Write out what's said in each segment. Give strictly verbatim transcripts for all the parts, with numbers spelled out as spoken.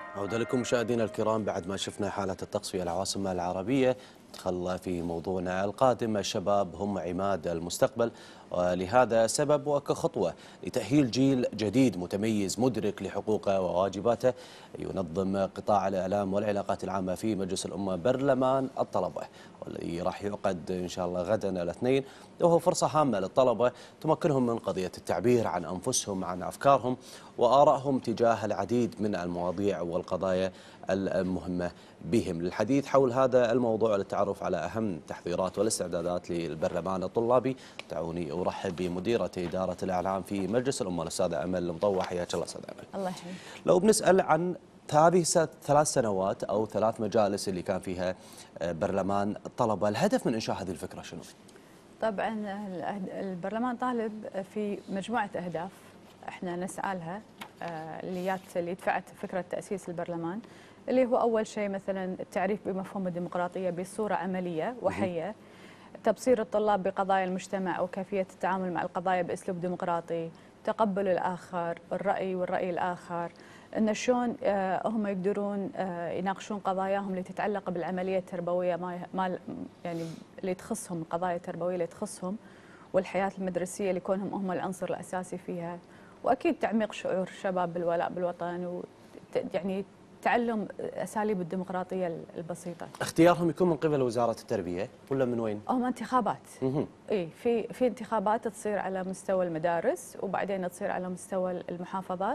عودة لكم مشاهدينا الكرام. بعد ما شفنا حالة الطقس في العواصم العربية، ندخل في موضوعنا القادم. الشباب هم عماد المستقبل، ولهذا سبب وكخطوة لتأهيل جيل جديد متميز مدرك لحقوقه وواجباته، ينظم قطاع الإعلام والعلاقات العامة في مجلس الأمة برلمان الطلبة، والذي راح يعقد إن شاء الله غدا الاثنين، وهو فرصة هامة للطلبة تمكنهم من قضية التعبير عن أنفسهم، عن أفكارهم وآرائهم تجاه العديد من المواضيع والقضايا المهمة بهم. للحديث حول هذا الموضوع وللتعرف على أهم التحضيرات والاستعدادات للبرلمان الطلابي، دعوني أرحب بمديرة إدارة الإعلام في مجلس الأمة الأستاذة أمل المطوع. حياك الله أستاذة أمل. الله يحييك. لو بنسأل عن هذه الثلاث سنوات أو ثلاث مجالس اللي كان فيها برلمان الطلبة، الهدف من إنشاء هذه الفكرة شنو؟ طبعا البرلمان طالب في مجموعة أهداف احنا نسعى لها، اللي اللي دفعت فكرة تأسيس البرلمان، اللي هو أول شيء مثلا التعريف بمفهوم الديمقراطية بصورة عملية وحية، تبصير الطلاب بقضايا المجتمع وكيفية التعامل مع القضايا بأسلوب ديمقراطي، تقبل الآخر، الرأي والرأي الآخر، أن شلون هم يقدرون يناقشون قضاياهم اللي تتعلق بالعملية التربوية، ما يعني اللي تخصهم، القضايا التربوية اللي تخصهم، والحياة المدرسية اللي كونهم هم العنصر الأساسي فيها، وأكيد تعميق شعور الشباب بالولاء بالوطن، و يعني تعلم أساليب الديمقراطية البسيطة. اختيارهم يكون من قبل وزارة التربية ولا من وين؟ هم انتخابات. اي في في انتخابات تصير على مستوى المدارس، وبعدين تصير على مستوى المحافظات،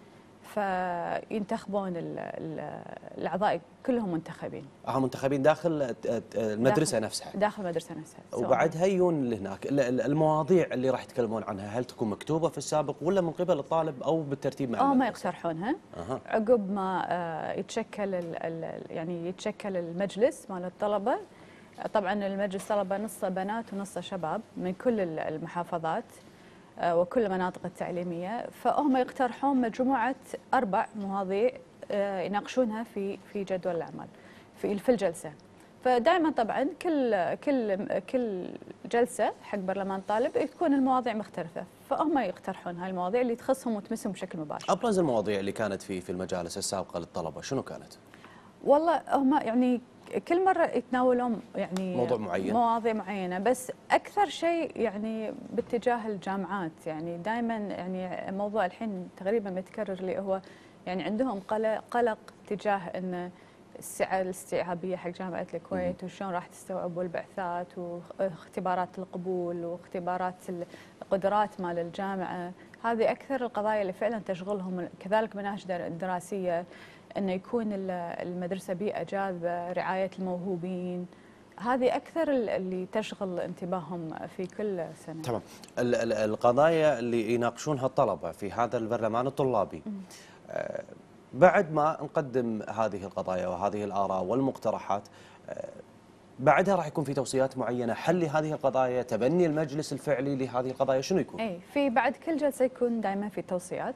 فينتخبون الاعضاء كلهم منتخبين. اه منتخبين داخل المدرسه داخل نفسها. داخل المدرسه نفسها. وبعدها يجون لهناك المواضيع اللي راح يتكلمون عنها، هل تكون مكتوبه في السابق ولا من قبل الطالب او بالترتيب مع اه ما يقترحونها. أه. عقب ما يتشكل يعني يتشكل المجلس مال الطلبه. طبعا المجلس طلبه نصه بنات ونصه شباب من كل المحافظات وكل المناطق التعليميه، فهم يقترحون مجموعه اربع مواضيع يناقشونها في في جدول الاعمال في في الجلسه. فدائما طبعا كل كل كل جلسه حق برلمان طالب تكون المواضيع مختلفه، فهم يقترحون هاي المواضيع اللي تخصهم وتمسهم بشكل مباشر. ابرز المواضيع اللي كانت في في المجالس السابقه للطلبه شنو كانت؟ والله هم يعني كل مرة يتناولون يعني موضوع معين، مواضيع معينة، بس أكثر شيء يعني باتجاه الجامعات. يعني دائما يعني موضوع الحين تقريبا متكرر اللي هو يعني عندهم قلق قلق تجاه أن السعة الاستيعابية حق جامعة الكويت، وشلون راح تستوعبوا البعثات واختبارات القبول واختبارات القدرات مال الجامعة. هذه أكثر القضايا اللي فعلا تشغلهم. كذلك مناهج دراسية، أنه يكون المدرسة بيئة جاذبة، رعاية الموهوبين، هذه أكثر اللي تشغل انتباههم في كل سنة. تمام. القضايا اللي يناقشونها الطلبة في هذا البرلمان الطلابي، آه بعد ما نقدم هذه القضايا وهذه الآراء والمقترحات، آه بعدها راح يكون في توصيات معينة حل لهذه القضايا، تبني المجلس الفعلي لهذه القضايا، شنو يكون؟ أي في بعد كل جلسة يكون دائما في توصيات.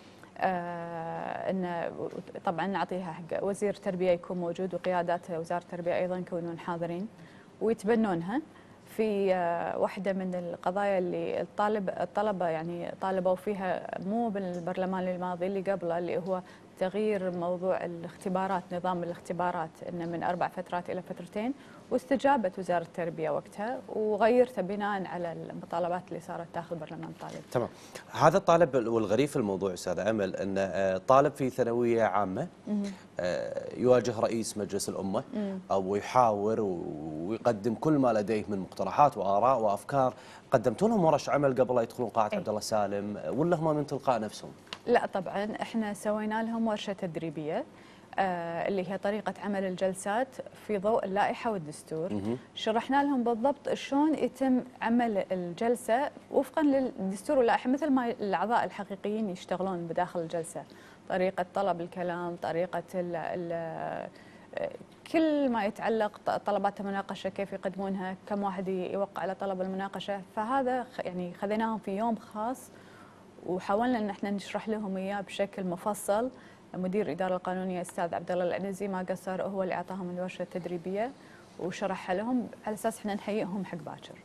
آه ان طبعا نعطيها حق وزير التربيه يكون موجود، وقيادات وزاره التربيه ايضا يكونون حاضرين ويتبنونها في آه واحده من القضايا اللي الطالب الطلبه يعني طالبوا فيها، مو بالبرلمان الماضي اللي قبله، اللي هو تغيير موضوع الاختبارات، نظام الاختبارات، انه من اربع فترات الى فترتين، واستجابت وزاره التربيه وقتها وغيرته بناء على المطالبات اللي صارت داخل برلمان الطالب. تمام. هذا الطالب، والغريب في الموضوع استاذه امل ان طالب في ثانويه عامه يواجه رئيس مجلس الامه او يحاور ويقدم كل ما لديه من مقترحات واراء وافكار. قدمتوا لهم ورش عمل قبل لا يدخلون قاعه عبد الله سالم ولا هم من تلقاء نفسهم؟ لا طبعا احنا سوينا لهم ورشه تدريبيه، آه اللي هي طريقه عمل الجلسات في ضوء اللائحه والدستور. مه. شرحنا لهم بالضبط شلون يتم عمل الجلسه وفقا للدستور واللائحه، مثل ما الاعضاء الحقيقيين يشتغلون بداخل الجلسه، طريقه طلب الكلام، طريقه ال ال كل ما يتعلق طلبات المناقشه كيف يقدمونها، كم واحد يوقع على طلب المناقشه. فهذا يعني خذيناهم في يوم خاص وحاولنا ان احنا نشرح لهم اياه بشكل مفصل. مدير الاداره القانونيه استاذ عبد الله العنزي ما قصر، هو اللي اعطاهم الورشه التدريبيه وشرحها لهم على اساس احنا نهيئهم حق باكر.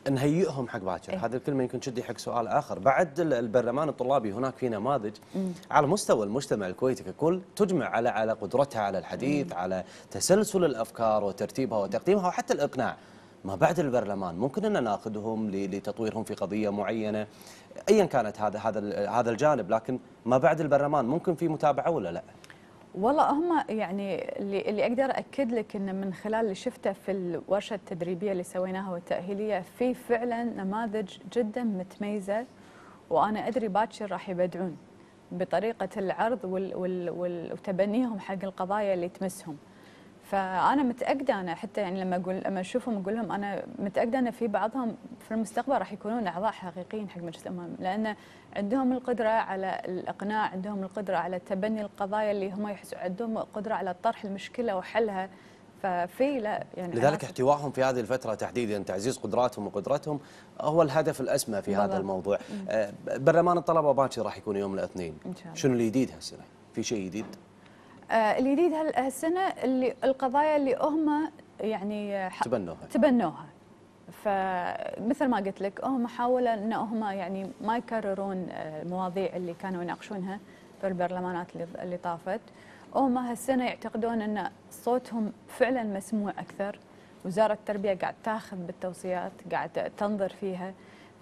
نهيئهم حق باكر. إيه؟ هذه الكلمه يمكن تشدي حق سؤال اخر. بعد البرلمان الطلابي هناك في نماذج مم. على مستوى المجتمع الكويتي ككل تجمع على على قدرتها على الحديث، مم. على تسلسل الافكار وترتيبها وتقديمها وحتى الاقناع. ما بعد البرلمان ممكن ان ناخذهم لتطويرهم في قضيه معينه ايا كانت هذا هذا هذا الجانب، لكن ما بعد البرلمان ممكن في متابعه ولا لا؟ والله هم يعني اللي, اللي اقدر اكد لك انه من خلال اللي شفته في الورشه التدريبيه اللي سويناها والتاهيليه في فعلا نماذج جدا متميزه، وانا ادري باكر راح يبدعون بطريقه العرض وال وال وال وتبنيهم حق القضايا اللي تمسهم. فانا متاكده انا حتى يعني لما اقول لما اشوفهم اقول لهم انا متاكده ان في بعضهم في المستقبل راح يكونون اعضاء حقيقيين حق مجلس الامم، لان عندهم القدره على الاقناع، عندهم القدره على تبني القضايا اللي هم يحسوا، عندهم قدره على طرح المشكله وحلها. ففي لا يعني لذلك احتوائهم في هذه الفتره تحديدا، تعزيز قدراتهم وقدرتهم هو الهدف الاسمى في بالضبط. هذا الموضوع. برلمان الطلبه باكر راح يكون يوم الاثنين ان شاء الله. شنو الجديد هالسنه؟ في شيء جديد؟ آه الجديد هالسنه اللي القضايا اللي هم يعني تبنوها تبنوها. فمثل ما قلت لك هم حاولوا ان هم يعني ما يكررون المواضيع اللي كانوا يناقشونها في البرلمانات اللي طافت. هم هالسنه يعتقدون ان صوتهم فعلا مسموع اكثر. وزاره التربيه قاعد تاخذ بالتوصيات، قاعد تنظر فيها.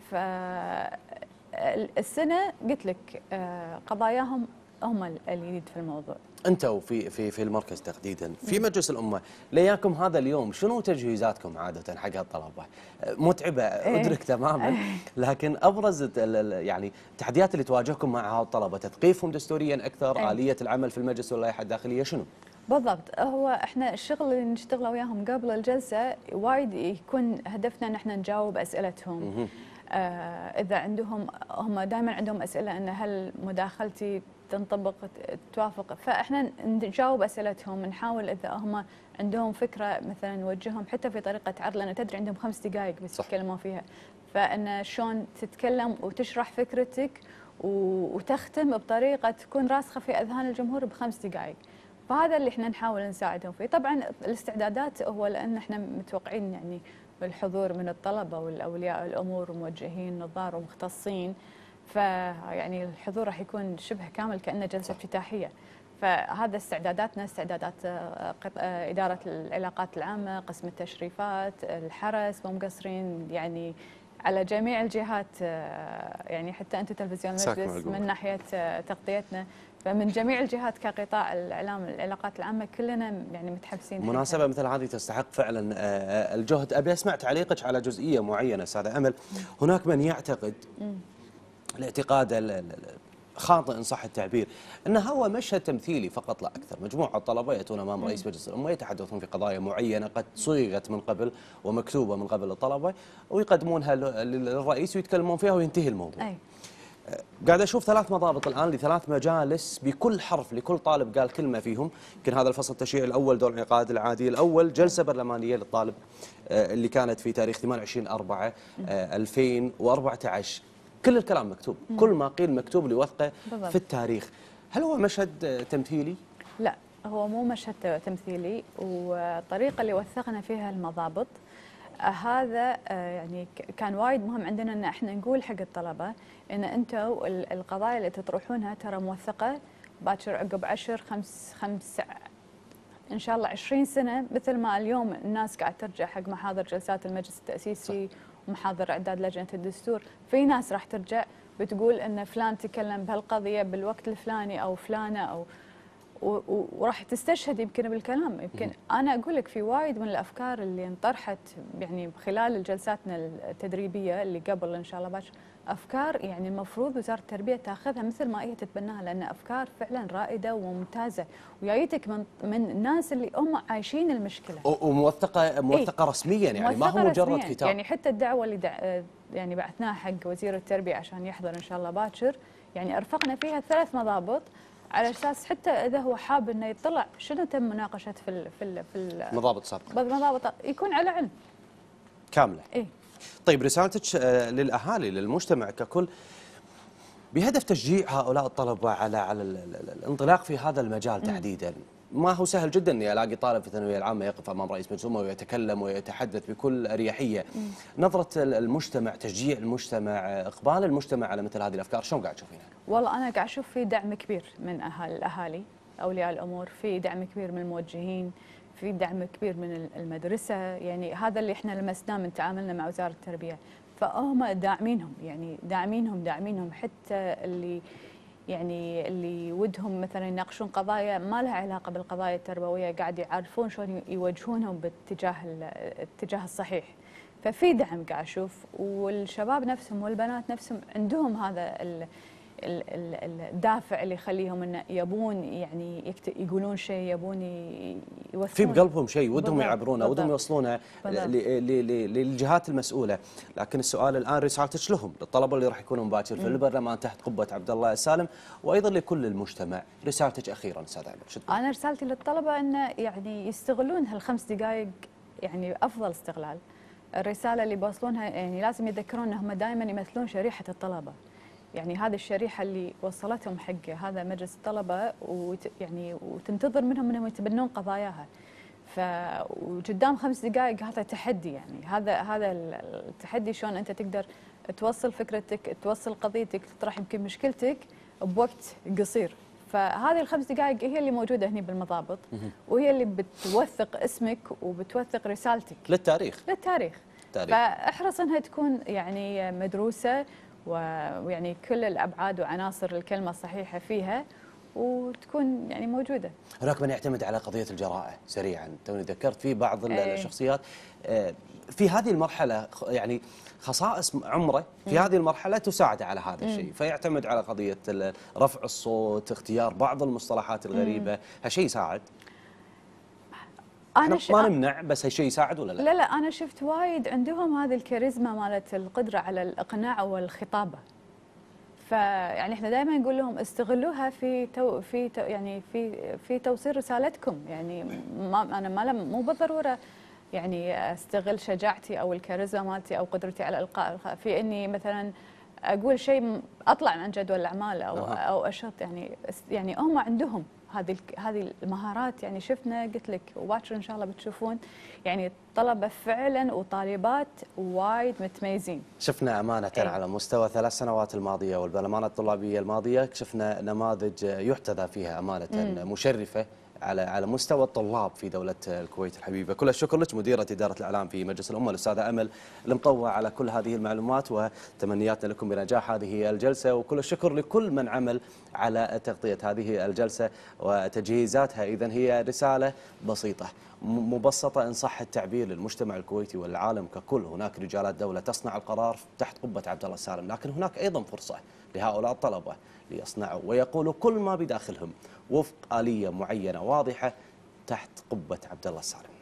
فالسنه قلت لك قضاياهم هم الجديد في الموضوع. انتم في في في المركز تحديدا في مجلس الامه لياكم هذا اليوم شنو تجهيزاتكم عاده حق الطلبه؟ متعبه ادرك تماما، لكن ابرز يعني التحديات اللي تواجهكم مع الطلبه تثقيفهم دستوريا اكثر، أي. اليه العمل في المجلس واللائحه الداخليه شنو؟ بالضبط. هو احنا الشغل اللي نشتغله وياهم قبل الجلسه وايد يكون هدفنا ان احنا نجاوب اسئلتهم. آه اذا عندهم هم دائما عندهم اسئله ان هل مداخلتي تنطبق توافق، فاحنا نجاوب اسئلتهم، نحاول اذا هم عندهم فكره مثلا نوجههم حتى في طريقه عرض، لان تدري عندهم خمس دقائق بس يتكلمون فيها، فان شلون تتكلم وتشرح فكرتك وتختم بطريقه تكون راسخه في اذهان الجمهور بخمس دقائق. فهذا اللي احنا نحاول نساعدهم فيه. طبعا الاستعدادات هو لان احنا متوقعين يعني الحضور من الطلبه والاولياء الامور وموجهين نظار ومختصين، فيعني الحضور راح يكون شبه كامل كأنه جلسة افتتاحية. فهذا استعداداتنا استعدادات إدارة العلاقات العامة، قسم التشريفات، الحرس، مو مقصرين يعني على جميع الجهات، يعني حتى أنتم تلفزيون المجلس من ناحية تغطيتنا، فمن جميع الجهات كقطاع الإعلام العلاقات العامة كلنا يعني متحمسين. مناسبة مثل هذه تستحق فعلا الجهد. أبي أسمع تعليقك على جزئية معينة أستاذة أمل. هناك من يعتقد الاعتقاد خاطئ ان صح التعبير انه هو مشهد تمثيلي فقط لا اكثر، مجموعه طلبه ياتون امام رئيس مجلس الامه يتحدثون في قضايا معينه قد صيغت من قبل ومكتوبه من قبل الطلبه ويقدمونها للرئيس ويتكلمون فيها وينتهي الموضوع. أي. قاعد اشوف ثلاث مضابط الان لثلاث مجالس بكل حرف لكل طالب قال كلمه فيهم. يمكن هذا الفصل التشريعي الاول دور الانعقاد العادي الاول، جلسه برلمانيه للطالب اللي كانت في تاريخ ثمانية وعشرين أربعة ألفين وأربعة عشر. كل الكلام مكتوب، مم. كل ما قيل مكتوب لوثقه في التاريخ. هل هو مشهد تمثيلي؟ لا، هو مو مشهد تمثيلي، والطريقة اللي وثقنا فيها المضابط هذا يعني كان وايد مهم عندنا ان احنا نقول حق الطلبة ان انتم القضايا اللي تطرحونها ترى موثقة باكر عقب عشر خمس خمس ان شاء الله عشرين سنة، مثل ما اليوم الناس قاعد ترجع حق محاضر جلسات المجلس التأسيسي صح. ومحاضر اعداد لجنه الدستور، في ناس راح ترجع بتقول ان فلان تكلم بهالقضيه بالوقت الفلاني او فلانه او وراح تستشهد يمكن بالكلام. يمكن انا اقول لك في وايد من الافكار اللي انطرحت يعني خلال جلساتنا التدريبيه اللي قبل ان شاء الله باكر، افكار يعني المفروض وزاره التربيه تاخذها مثل ما هي تتبناها، لان افكار فعلا رائده وممتازه وجايتك من من الناس اللي هم عايشين المشكله وموثقه موثقه إيه؟ رسميا يعني ما هو مجرد رسمياً. كتاب. يعني حتى الدعوه اللي دع يعني بعثناها حق وزير التربيه عشان يحضر ان شاء الله باكر، يعني ارفقنا فيها ثلاث مضابط على اساس حتى اذا هو حاب انه يطلع شنو تم مناقشه في ال في ال في المضابط السابقه بالمضابط يكون على علم كامله. إيه؟ طيب رسالتك للاهالي للمجتمع ككل بهدف تشجيع هؤلاء الطلبه على على الانطلاق في هذا المجال تحديدا، ما هو سهل جدا اني الاقي طالب في الثانويه العامه يقف امام رئيس مجلس الامه ويتكلم ويتحدث بكل اريحيه. نظره المجتمع، تشجيع المجتمع، اقبال المجتمع على مثل هذه الافكار، شلون قاعد تشوفينها؟ والله انا قاعد اشوف في دعم كبير من اهالي الاهالي اولياء الامور، في دعم كبير من الموجهين، في دعم كبير من المدرسه، يعني هذا اللي احنا لمسناه من تعاملنا مع وزاره التربيه، فهم داعمينهم، يعني داعمينهم داعمينهم حتى اللي يعني اللي ودهم مثلا يناقشون قضايا ما لها علاقه بالقضايا التربويه، قاعد يعرفون شلون يوجهونهم باتجاه الاتجاه الصحيح. ففي دعم قاعد اشوف، والشباب نفسهم والبنات نفسهم عندهم هذا ال ال ال الدافع اللي يخليهم انه يبون يعني يقولون شيء، يبون يوثقون في بقلبهم شيء ودهم بالضبط يعبرونه، ودهم يوصلونه للجهات المسؤوله. لكن السؤال الان رسالتك لهم، للطلبه اللي راح يكونون باكر في البرلمان تحت قبه عبد الله السالم، وايضا لكل المجتمع، رسالتك اخيرا استاذ احمد. انا رسالتي للطلبه انه يعني يستغلون هالخمس دقائق يعني افضل استغلال. الرساله اللي بيوصلونها يعني لازم يذكرون انهم دائما يمثلون شريحه الطلبه، يعني هذه الشريحه اللي وصلتهم حق هذا مجلس الطلبه، ويعني وتنتظر منهم انهم يتبنون قضاياها. ف وقدام خمس دقائق هذا تحدي، يعني هذا هذا التحدي شلون انت تقدر توصل فكرتك، توصل قضيتك، تطرح يمكن مشكلتك بوقت قصير. فهذه الخمس دقائق هي اللي موجوده هنا بالمضابط، وهي اللي بتوثق اسمك وبتوثق رسالتك للتاريخ للتاريخ تاريخ. فاحرص انها تكون يعني مدروسه، ويعني كل الابعاد وعناصر الكلمه الصحيحه فيها، وتكون يعني موجوده. هناك من يعتمد على قضيه الجرائه سريعا، توني ذكرت في بعض أي. الشخصيات في هذه المرحله يعني خصائص عمره في هذه المرحله تساعد على هذا الشيء، فيعتمد على قضيه رفع الصوت، اختيار بعض المصطلحات الغريبه، هالشيء يساعد. أنا ما نمنع، بس هالشيء يساعد ولا لا؟ لا لا انا شفت وايد عندهم هذه الكاريزما مالت القدره على الاقناع والخطابه. فيعني احنا دائما نقول لهم استغلوها في تو في تو يعني في في توصيل رسالتكم، يعني ما انا ما مو بالضروره يعني استغل شجاعتي او الكاريزما مالتي او قدرتي على القاء في اني مثلا اقول شيء اطلع عن جدول الاعمال او أه. او اشط، يعني يعني هم عندهم هذه هذه المهارات. يعني شفنا قلت لك وباكر ان شاء الله بتشوفون يعني طلبه فعلا وطالبات وايد متميزين. شفنا امانه أي. على مستوى ثلاث سنوات الماضيه والبرلمانات الطلابيه الماضيه شفنا نماذج يحتذى فيها امانه مم. مشرفه على على مستوى الطلاب في دولة الكويت الحبيبة. كل الشكر لك مديرة إدارة الإعلام في مجلس الأمة الأستاذة أمل المطوع على كل هذه المعلومات، وتمنياتنا لكم بنجاح هذه الجلسة، وكل الشكر لكل من عمل على تغطية هذه الجلسة وتجهيزاتها. إذن هي رسالة بسيطة مبسطة إن صح التعبير للمجتمع الكويتي والعالم ككل. هناك رجالات دولة تصنع القرار تحت قبة عبد الله السالم، لكن هناك أيضا فرصة لهؤلاء الطلبة ليصنعوا ويقولوا كل ما بداخلهم وفق آلية معينة واضحة تحت قبة عبد الله السالم.